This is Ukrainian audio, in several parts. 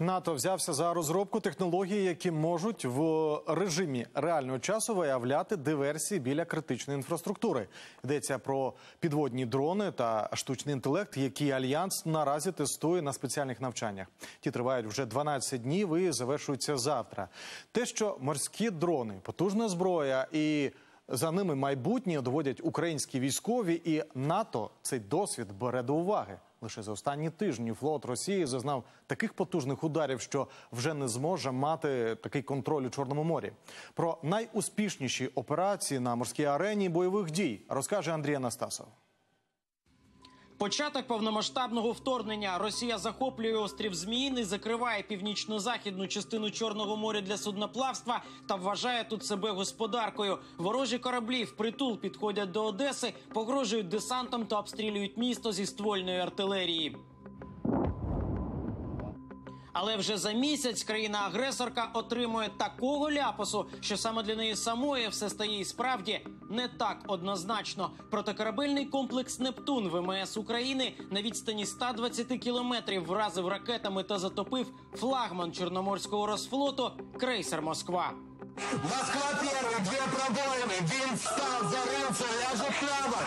НАТО взявся за розробку технологій, які можуть в режимі реального часу виявляти диверсії біля критичної інфраструктури. Йдеться про підводні дрони та штучний інтелект, які Альянс наразі тестує на спеціальних навчаннях. Ті тривають вже 12 днів і завершуються завтра. Те, що морські дрони – потужна зброя і за ними майбутнє, доводять українські військові, і НАТО цей досвід бере до уваги. Лише за останні тижні флот Росії зазнав таких потужних ударів, що вже не зможе мати такий контроль у Чорному морі. Про найуспішніші операції на морській арені бойових дій розкаже Андрій Анастасов. Початок повномасштабного вторгнення. Росія захоплює острів Зміїний, закриває північно-західну частину Чорного моря для судноплавства та вважає тут себе господаркою. Ворожі кораблі впритул підходять до Одеси, погрожують десантом та обстрілюють місто зі ствольної артилерії. Але вже за місяць країна-агресорка отримує такого ляпасу, що саме для неї самої все стає і справді не так однозначно. Протикорабельний комплекс «Нептун» ВМС України на відстані 120 кілометрів вразив ракетами та затопив флагман Чорноморського Росфлоту крейсер «Москва». Москва первый, 2 пробоины, винт встал, зарылся, ляжет на бок.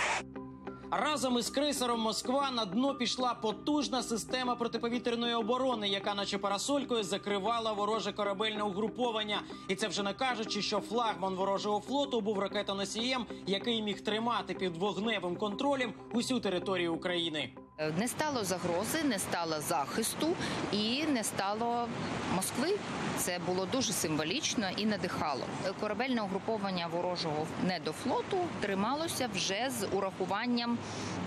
Разом із крейсером «Москва» на дно пішла потужна система протиповітряної оборони, яка наче парасолькою закривала вороже корабельне угруповання. І це вже не кажучи, що флагман ворожого флоту був ракетоносієм, який міг тримати під вогневим контролем усю територію України. Не стало загрози, не стало захисту і не стало Москви. Це було дуже символічно і надихало. Корабельне угруповання ворожого недофлоту трималося вже з урахуванням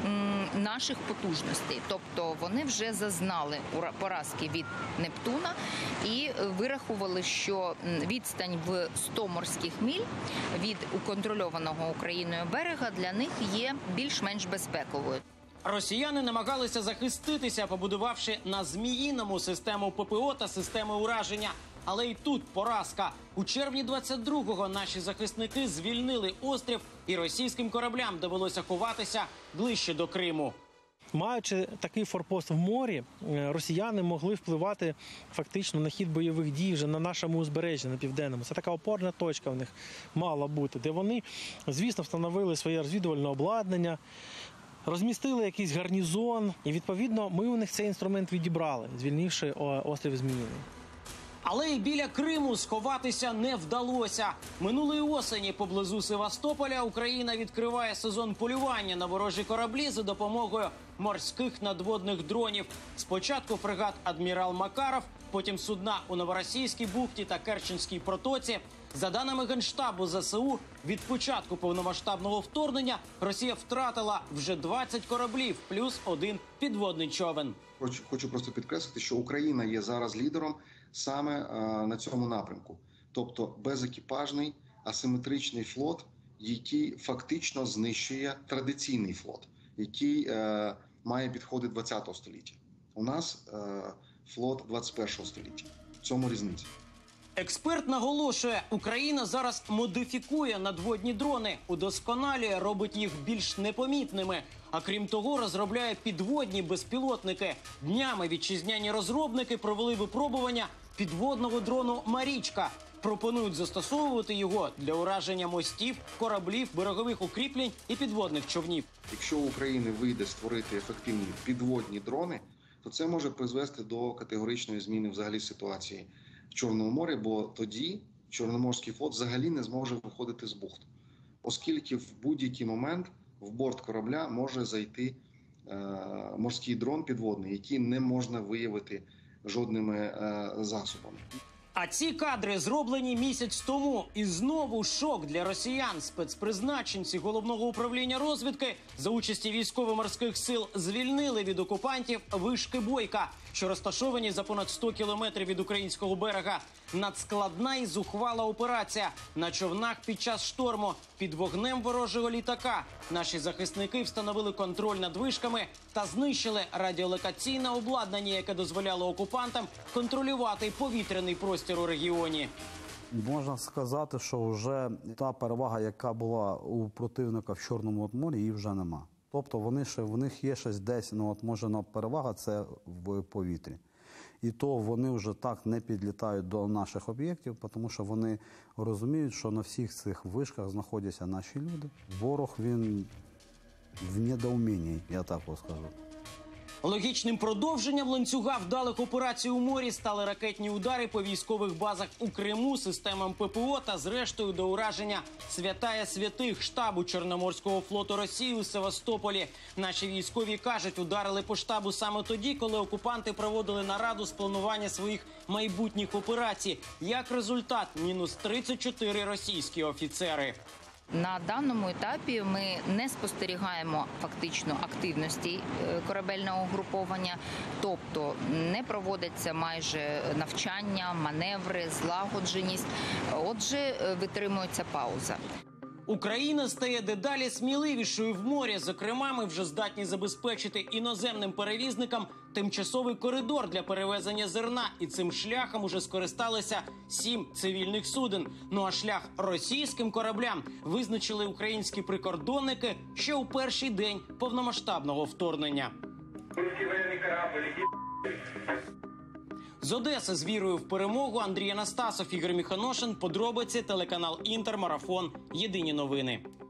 наших потужностей. Тобто вони вже зазнали поразки від Нептуна і вирахували, що відстань в 100 морських миль від контрольованого Україною берега для них є більш-менш безпековою. Росіяни намагалися захиститися, побудувавши на Зміїному систему ППО та системи ураження. Але і тут поразка. У червні 22-го наші захисники звільнили острів, і російським кораблям довелося ховатися ближче до Криму. Маючи такий форпост в морі, росіяни могли впливати фактично на хід бойових дій вже на нашому узбережжі, на південному. Це така опорна точка в них мала бути, де вони, звісно, встановили своє розвідувальне обладнання, розмістили якийсь гарнізон, і, відповідно, ми у них цей інструмент відібрали, звільнивши острів Зміїний. Але і біля Криму сховатися не вдалося. Минулої осені поблизу Севастополя Україна відкриває сезон полювання на ворожі кораблі за допомогою морських надводних дронів. Спочатку фрегат «Адмірал Макаров», потім судна у Новоросійській бухті та Керченській протоці. За даними Генштабу ЗСУ, від початку повномасштабного вторгнення Росія втратила вже 20 кораблів, плюс 1 підводний човен. Хочу просто підкреслити, що Україна є зараз лідером саме на цьому напрямку. Тобто безекіпажний, асиметричний флот, який фактично знищує традиційний флот, який має підходи 20-го століття. У нас флот 21-го століття. В цьому різниця. Експерт наголошує, Україна зараз модифікує надводні дрони, удосконалює, робить їх більш непомітними. А крім того, розробляє підводні безпілотники. Днями вітчизняні розробники провели випробування підводного дрону «Марічка». Пропонують застосовувати його для ураження мостів, кораблів, берегових укріплень і підводних човнів. Якщо у України вийде створити ефективні підводні дрони, то це може призвести до категоричної зміни взагалі ситуації в Чорному морі, бо тоді Чорноморський флот взагалі не зможе виходити з бухт. Оскільки в будь-який момент в борт корабля може зайти морський дрон підводний, який не можна виявити жодними засобами. А ці кадри зроблені місяць тому. І знову шок для росіян. Спецпризначенці Головного управління розвідки за участі військово-морських сил звільнили від окупантів вишки Бойка, що розташовані за понад 100 кілометрів від українського берега. Надскладна і зухвала операція. На човнах під час шторму, під вогнем ворожого літака. Наші захисники встановили контроль над вишками та знищили радіолокаційне обладнання, яке дозволяло окупантам контролювати повітряний простір у регіоні. Можна сказати, що вже та перевага, яка була у противника в Чорному морі, її вже нема. Тобто в них є щось десь, може перевага, це в повітрі. І то вони вже так не підлітають до наших об'єктів, тому що вони розуміють, що на всіх цих вишках знаходяться наші люди. Ворог, він в недоумінні, я так скажу. Логічним продовженням ланцюга вдалих операцій у морі стали ракетні удари по військових базах у Криму, системам ППО та, зрештою, до ураження святая святих штабу Чорноморського флоту Росії у Севастополі. Наші військові кажуть, ударили по штабу саме тоді, коли окупанти проводили нараду з планування своїх майбутніх операцій. Як результат – мінус 34 російські офіцери. На даному етапі ми не спостерігаємо фактично активності корабельного угруповання, тобто не проводиться майже навчання, маневри, злагодженість. Отже, витримується пауза. Україна стає дедалі сміливішою в морі. Зокрема, ми вже здатні забезпечити іноземним перевізникам тимчасовий коридор для перевезення зерна. І цим шляхом уже скористалися 7 цивільних суден. Ну а шлях російським кораблям визначили українські прикордонники ще у перший день повномасштабного вторгнення. З Одеси з вірою в перемогу Андрій Анастасов, Ігор Міханошин. Подробиці, телеканал Інтер, Марафон. Єдині новини.